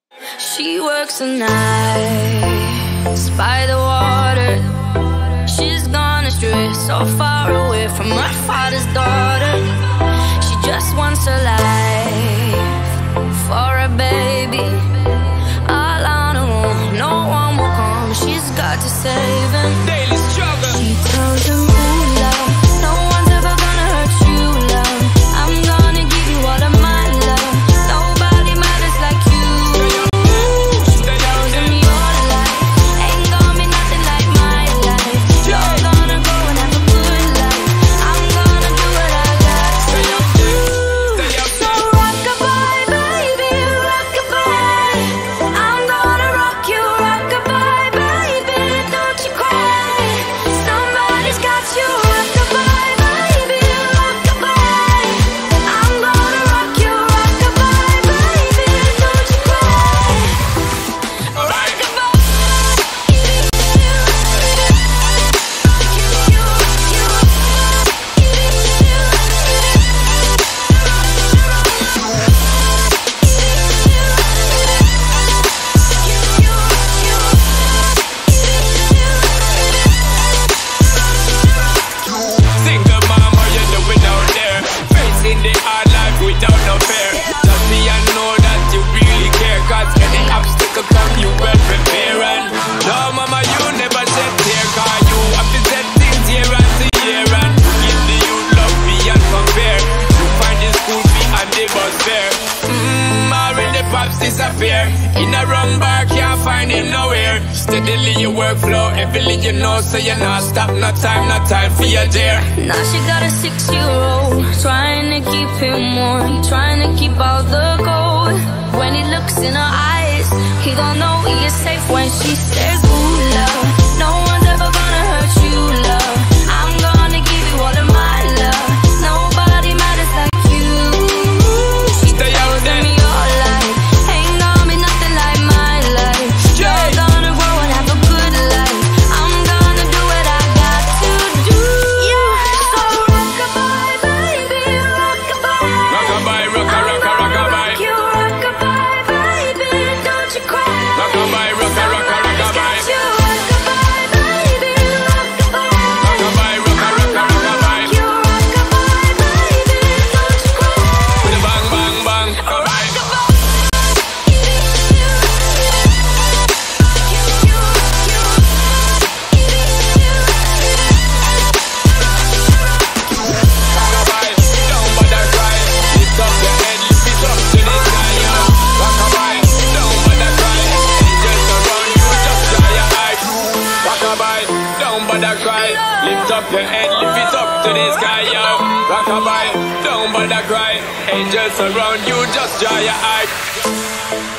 She works the nights by the water. She's gone astray, so far away from her father's daughter. She just wants her life for a baby. All on her own, no one will come. She's got to save him. Daily struggle. She tells him, ooh, love, no one's ever gonna hurt you, love. I'm gonna give you all of my love. Nobody matters like you. She tells him your life ain't gonna be nothing like my life. You're gonna go and have a good life. I'm gonna do what I got to do. So rock-a-bye, baby, rock-a-bye. I'm gonna rock you, rock-a-bye, baby. Don't you cry, somebody's got you. Rock-a-bye, baby, rock-a-bye. I'm gonna rock you, rock-a-bye, baby. Don't you cry. Single mom, how you doing out there? Facing the hard life without no fear. Just me, I know that you really care. Cause any obstacle come, you well prepare. And no mama, you never shed tear. Cause you have to set things year after year. And give the youth love beyond compare. You find the school fee and the bus fare. Already pops disappear. In a wrong bar, can't find him nowhere. Steadily your workflow, everything you know. So you not stop, no time for your dear. Now she got a 6-year-old, trying to keep him warm, trying to keep all the gold. When he looks in her eyes, he don't know he is safe when she says, ooh, love, no one's ever gonna hurt you, love. I'm gonna give you all of my love. Nobody matters like you. She tells me your life ain't gonna be nothing like my life. You're gonna grow and have a good life. I'm gonna do what I got to do. So rock-a-bye, baby, rock-a-bye. Rock-a-bye, rock-a-rock-a-rock-a-bye. You rock-a-bye, baby, don't you cry. Rock-a-bye, rock-a-rock-a-rock-a-bye. You rock-a-bye, baby, rock-a-bye. Rock-a-bye, rock-a-rock-a-rock-a-bye. You rock-a-bye, baby, don't you cry. With a bang, bang, bang. Alright. Rock-a-bye, don't bother cry. Lift up your head, lift it up to the sky, yo. Rock-a-bye, don't bother cry. Angels around you, just dry your eyes. Rock-a-bye, don't bother cry. Lift up your head, lift it up to the sky, yo. Rock-a-bye, don't bother cry. Angels around you, just dry your eyes.